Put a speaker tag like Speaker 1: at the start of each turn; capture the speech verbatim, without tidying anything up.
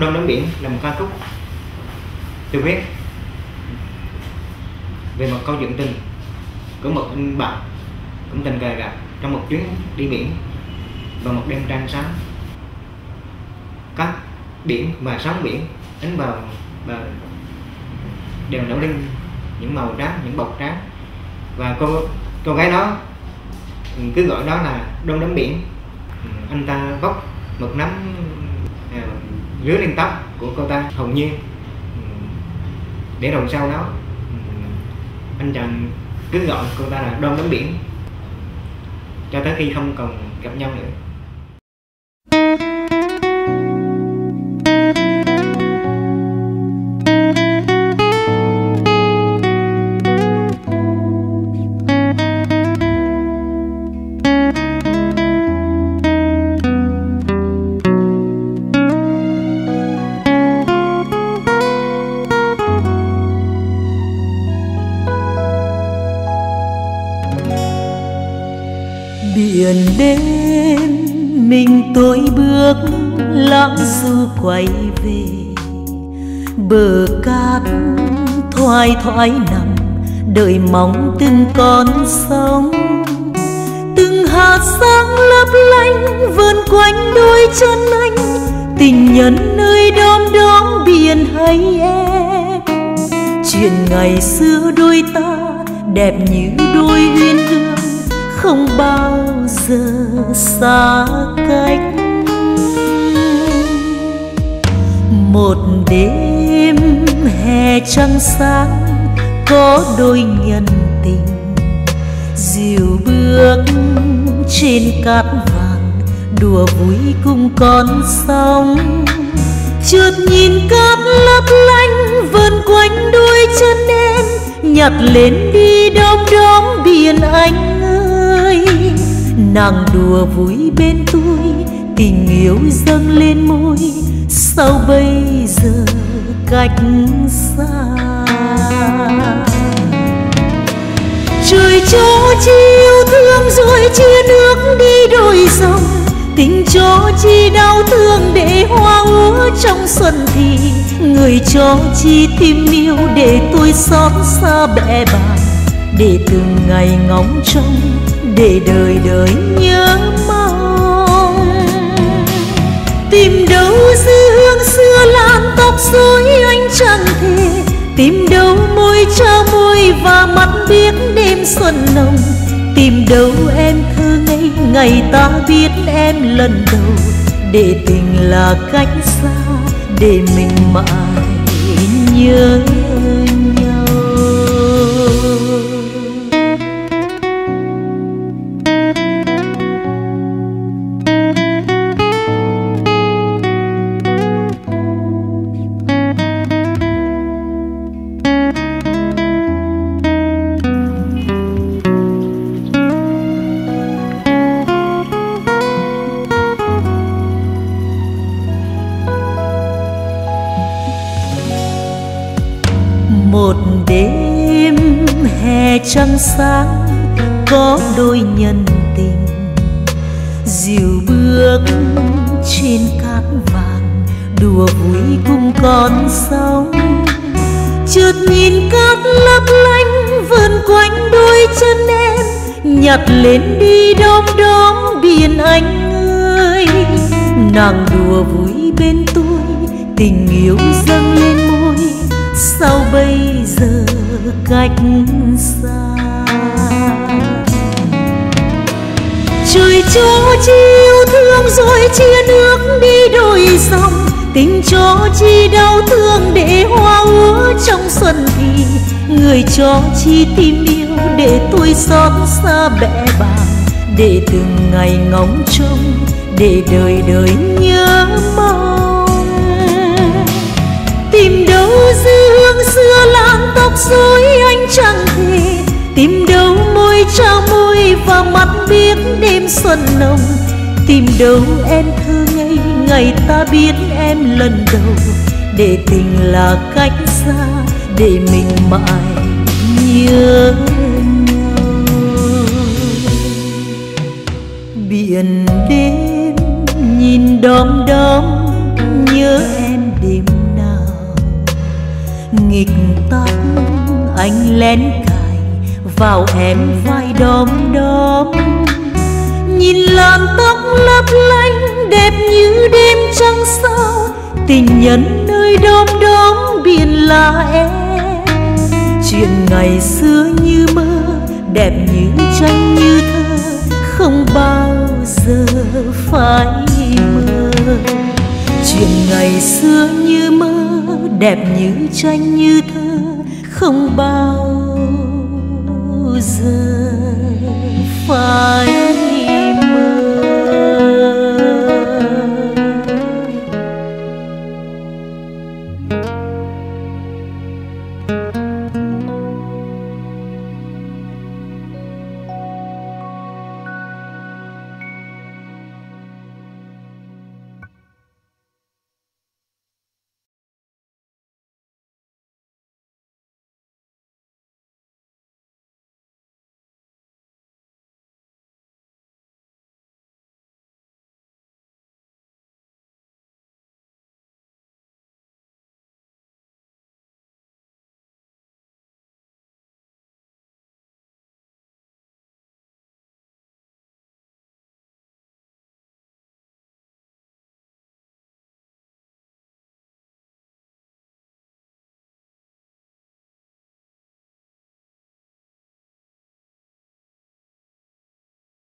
Speaker 1: Đom Đóm Biển là một ca khúc tôi viết về một câu chuyện tình của một anh bạn cũng tình cờ gặp trong một chuyến đi biển vào một đêm trăng sáng. Các biển và sóng biển đánh vào và đều nổi lên những màu trắng, những bọt trắng, và cô cô gái đó cứ gọi đó là Đom Đóm Biển. Anh ta vóc một nắm à, rứa lên tóc của cô ta hầu như để rồi sau đó anh chàng cứ gọi cô ta là Đom Đóm Biển cho tới khi không còn gặp nhau nữa.
Speaker 2: Biển đêm mình tôi bước lãng du quay về, bờ cát thoai thoái nằm đợi mong từng con sóng, từng hạt sáng lấp lánh vờn quanh đôi chân anh, tình nhân nơi đom đóm biển hay em. Chuyện ngày xưa đôi ta đẹp như đôi uyên ương, không bao giờ xa cách. Một đêm hè trăng sáng có đôi nhân tình dìu bước trên cát vàng, đùa vui cùng con sóng. Chợt nhìn cát lấp lánh vờn quanh đôi chân em, nhặt lên đi đom đóm biển anh ơi. Nàng đùa vui bên tôi, tình yêu dâng lên môi, sao bây giờ cách xa. Trời cho chi yêu thương rồi chia nước đi đôi dòng, tình cho chi đau thương để hoa úa trong xuân thì, người cho chi tim yêu để tôi xót xa bẽ bàng, để từng ngày ngóng trông, để đời đời nhớ mong. Tìm đâu dư hương xưa lan tóc rối anh chẳng thể, tìm đâu môi trao môi và mắt biếc đêm xuân nồng, tìm đâu em thơ ngây ngày ta biết em lần đầu, để tình là cách xa, để mình mãi nhớ nhau. Một đêm hè trăng sáng có đôi nhân tình dìu bước trên cát vàng, đùa vui cùng con sóng. Chợt nhìn cát lấp lánh vờn quanh đôi chân em, nhặt lên đi đom đóm biển anh ơi. Nàng đùa vui bên tôi, tình yêu dâng lên môi, sao bây giờ cách xa. Trời cho chi yêu thương rồi chia nước đi đôi dòng, tình cho chi đau thương để hoa úa trong xuân thì, người cho chi tim yêu để tôi xót xa bẽ bàng, để từng ngày ngóng trông, để đời đời nhớ mong. Tìm đâu dư hương xưa lan tóc rối anh chẳng thể, tìm đâu môi trao môi và mắt biếc đêm xuân nồng, tìm đâu em thơ ngây ngày ta biết em lần đầu, để tình là cách xa, để mình mãi nhớ nhau. Biển đêm nhìn đom đóm nhớ em lén cài vào hẻm vai đom đóm. Nhìn làn tóc lấp lánh đẹp như đêm trăng sao, tình nhân nơi đom đóm biển là em. Chuyện ngày xưa như mơ, đẹp như tranh như thơ, không bao giờ phải mơ. Chuyện ngày xưa như mơ, đẹp như tranh như thơ, không bao giờ